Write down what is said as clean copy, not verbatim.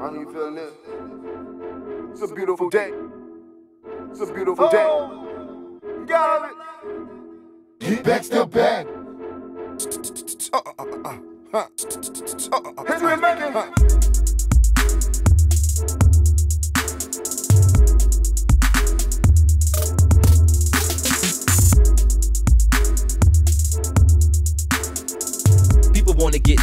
How you feeling this? It's a beautiful day. It's a beautiful day. Got it. Get back, step back. Hit me, Megan. People wanna get